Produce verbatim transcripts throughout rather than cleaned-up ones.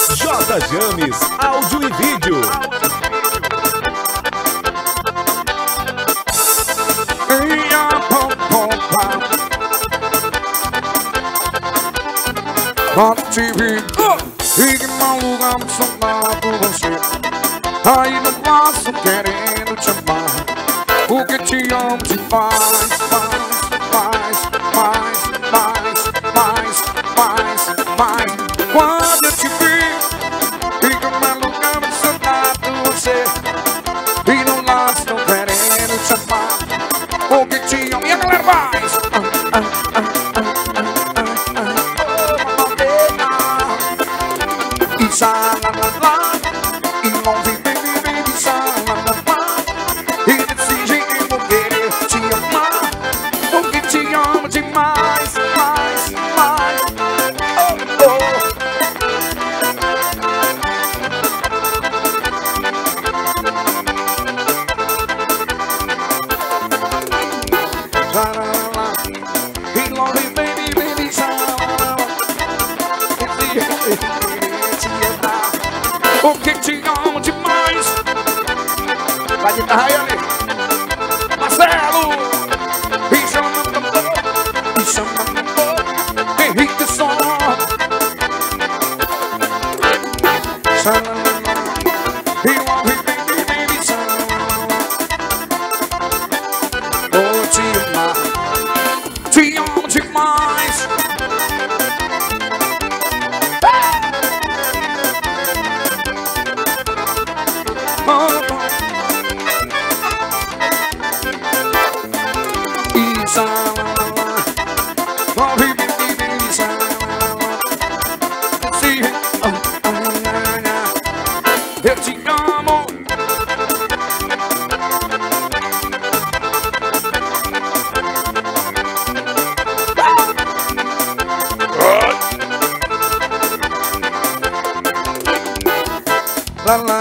J.JAMES, áudio e vídeo. Quando te vi, fique maluca, apaixonado por você. Aí não passo querendo te amar, porque te amo demais. Mais, mais, mais, mais, mais, mais. Quando eu te vi, fique maluca, apaixonado por você. E não laço, não querendo te amar, porque te amo. E a galera vai! Xalala, e não vem, vem, vem, vem, xalala. E desse jeito eu vou querer te amar, porque te amo demais, mais, mais. Oh, oh. Xalala, e não vem, vem, vem, vem, xalala. Porque te amo demais. Vai de guitarra aí, ali Marcelo. E chama no cantor, e chama no cantor Henrique Som. Chama e o homem vem, vem, vem, me chama. Vou te amar, te amo demais. Eu te amo. Lá, lá.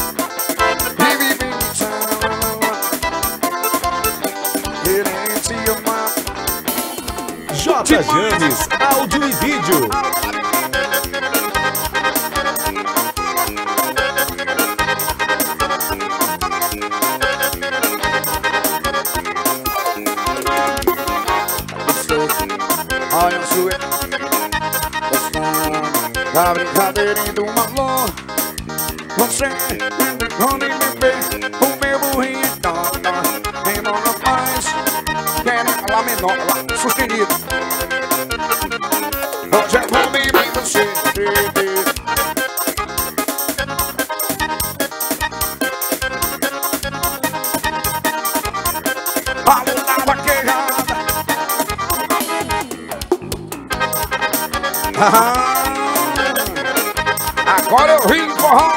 J.JAMES, áudio e vídeo. Olha o sué, a brincadeirinha do amor. Você onde me vê, o meu burrinho toca. Menor não faz, querem lá menor, lá sustenido. Hoje eu vou viver você. A luna vaquejada. Ah, agora eu vim forró.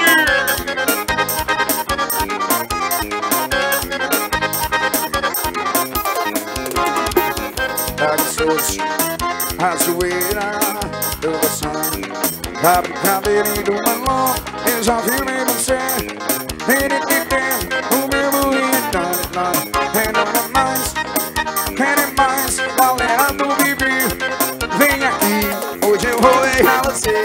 A zoeira do dançando, a brincadeirinha do malão. Eu já vi em você. Ele que tem o meu burrinho. Quero mais, quero mais. Galera do Vivi, vem aqui, hoje eu vou errar você.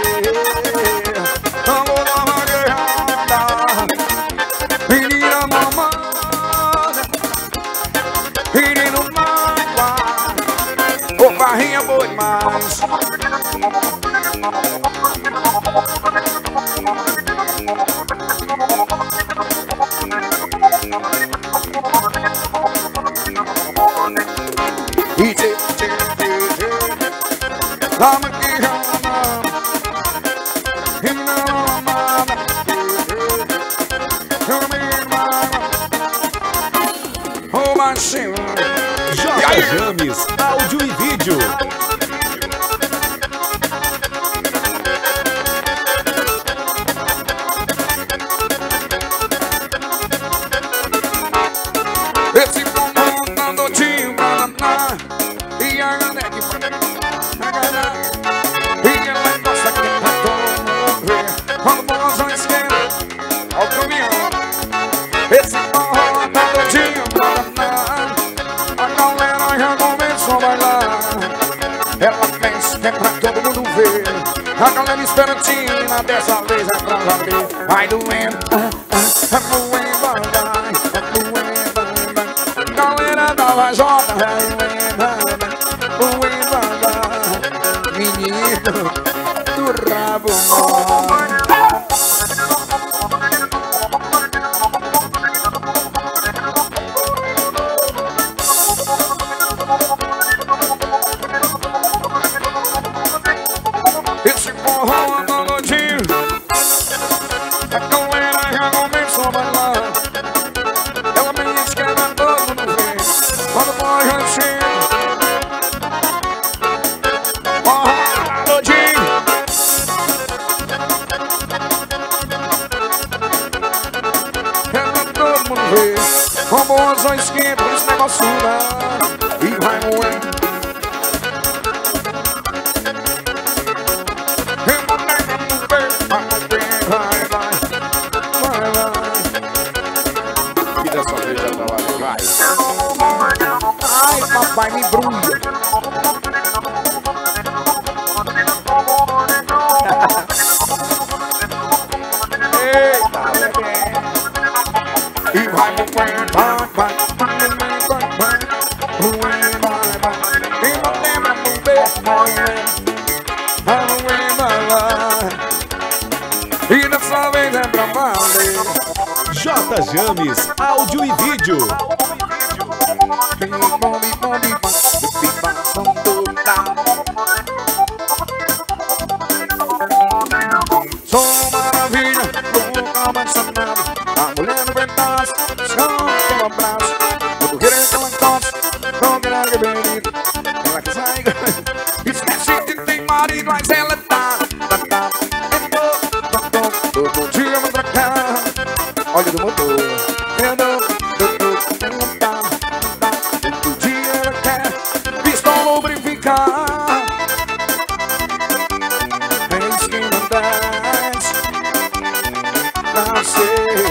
Vamos dar uma guerrada, menina mamada, menino mágoa. Ô barrinha boa demais. E tê, tê, tê, tê. Vamos que rama. E não amada. Ô baixinho. J.JAMES, áudio e vídeo. Esse povo tá doidinho pra danar. E a galera que vai agarrar. E ela gosta que pra todo mundo ver. Quando o bolão esquenta, ó o caminhão. Esse povo tá doidinho pra danar. A galera já começou a bailar. A galera esperantina, dessa vez é pra valer. Vai doendo, vai doendo, vai, vai doendo, vai. Galera da vajota, vai doendo, doendo, vai. Menino do rabo mole. Esse forró analogia, a galera já começou a bailar. Ela me esquema todo mundo vê, quando pode assim. Forró analogia, ela todo mundo vê. Com boas ou esquenta, esse negócio dá e vai moer. Ai, papai, me brulha. Eita, bebê. E vai, vai, vai, vai, vai, vai, vai, vai. E não lembra do beijo, vai, vai, vai. E dessa vez é pra valer. J.JAMES, áudio e vídeo. Sou maravilha, nunca mais sanado. A mulher no pedaço, só um abraço. Eu tô querendo que ela encoste, tô querendo que benito. Ela que sai, esquece que tem marido, mas ela tá, tá, tá. Todo dia vou trocar, olha do motor. Eu não, eu tô, ela tá, tá. Todo dia ela quer, pistão lubrificar. Eis que não desce, pra ser.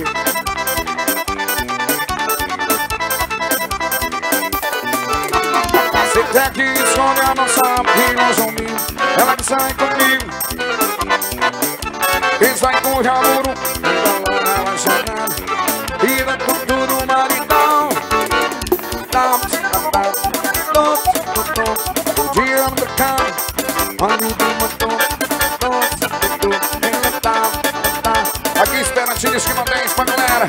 Você quer que esconde a nossa filosofia. Ela que sai comigo, quem sai com o jaburu, então ela chegando. E dá com tudo o maridão. O dia no mercado, olha o do motor. Aqui Esperantina, Skema dez pra galera.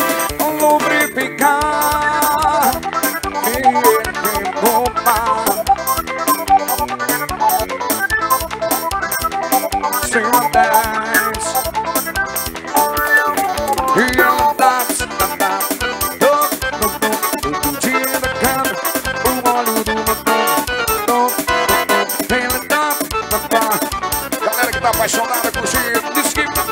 Lubrificar e roubar. Skema dez. E ela tá, tá, tá. Todo dia da cama, o óleo do motor. Ela tá, tá, tá. Galera que tá apaixonada, curtindo, diz que